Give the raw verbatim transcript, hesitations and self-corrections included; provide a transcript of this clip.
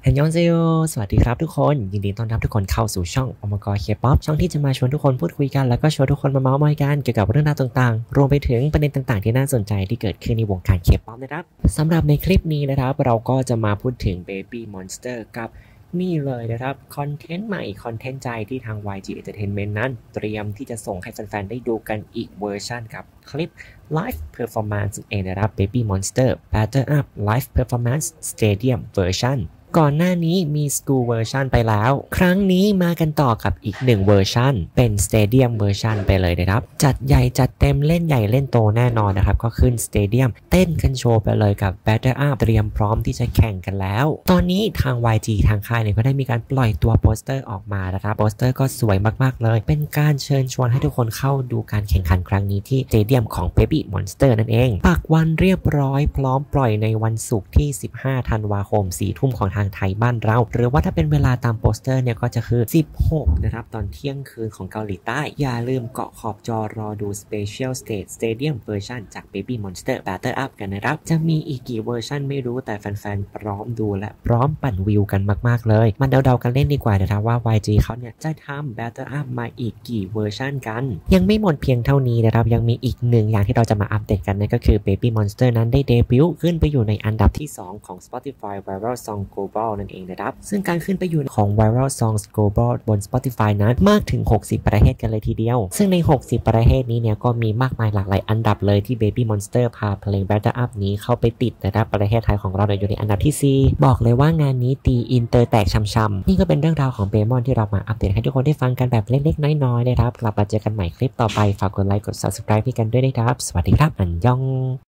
อันยองเซโยสวัสดีครับทุกคนยินดีต้อนรับทุกคนเข้าสู่ช่องอมกรเคป๊อปช่องที่จะมาชวนทุกคนพูดคุยกันแล้วก็ชวนทุกคนมาเมาส์มอยกันเกี่ยวกับเรื่องราวต่างๆรวมไปถึงประเด็นต่างๆที่น่าสนใจที่เกิดขึ้นในวงการเคป๊อปนะครับสำหรับในคลิปนี้นะครับเราก็จะมาพูดถึง Baby Monster กับนี่เลยนะครับคอนเทนต์ใหม่คอนเทนต์ใจที่ทาง วาย จี Entertainment นั้นเตรียมที่จะส่งให้แฟนๆได้ดูกันอีกเวอร์ชันกับคลิป Live Performance เองนะครับ Baby Monster Batter Up Live Performance Stadium Version ก่อนหน้านี้มี School Version ไปแล้วครั้งนี้มากันต่อกับอีกหนึ่งเวอร์ชันเป็น Stadium Version ไปเลยนะครับจัดใหญ่จัดเต็มเล่นใหญ่เล่นโตแน่นอนนะครับก็ขึ้น Stadium เต้นกันโชว์ไปเลยกับ Batter Up เตรียมพร้อมที่จะแข่งกันแล้วตอนนี้ทาง วาย จี ทางค่ายเนี่ยก็ได้มีการปล่อยตัวโปสเตอร์ออกมานะครับโปสเตอร์ก็สวยมากๆเลยเป็นการเชิญชวนให้ทุกคนเข้าดูการแข่งขันครั้งนี้ที่ Stadium ของ Baby Monster นั่นเองปักวันเรียบร้อยพร้อมปล่อยในวันศุกร์ที่สิบห้าธันวาคมสี่ทุ่มของทางไทยบ้านเราหรือว่าถ้าเป็นเวลาตามโปสเตอร์เนี่ยก็จะคือสิบหกนะครับตอนเที่ยงคืนของเกาหลีใต้อย่าลืมเกาะขอบจอรอดู Special Stage Stadium Version จาก Baby Monster Batter Up กันนะครับจะมีอีกกี่เวอร์ชันไม่รู้แต่แฟนๆพร้อมดูและพร้อมปั่นวิวกันมากๆเลยมันเดาๆกันเล่นดีกว่านะครับว่า วาย จี เขาเนี่ยจะทำ Batter Up มาอีกกี่เวอร์ชันกันยังไม่หมดเพียงเท่านี้นะครับยังมีอีกหนึ่งอย่างที่เราจะมาอัปเดตกันนั่นก็คือ Baby Monster นั้นได้เดบิวต์ขึ้นไปอยู่ในอันดับที่สองของ Spotify Viral Song Global นั่นเองนะครับซึ่งการขึ้นไปอยู่ของ Viral Songs Global บน Spotify นั้นมากถึงหกสิบประเทศกันเลยทีเดียวซึ่งในหกสิบประเทศนี้เนี่ยก็มีมากมายหลากหลายอันดับเลยที่ Baby Monster พาเพลง Batter Up นี้เข้าไปติดนะครับประเทศไทยของเราเนี่ยอยู่ในอันดับที่สี่บอกเลยว่างานนี้ตีอินเตอร์แตกช่ำๆนี่ก็เป็นเรื่องราวของเบมอนที่เรามาอัปเดตให้ทุกคนได้ฟังกันแบบเล็กๆน้อยๆนะครับกลับมาเจอกันใหม่คลิปต่อไปฝากกดไลค์กด Subscribe ให้กันด้วยนะครับสวัสดีครับอันยอง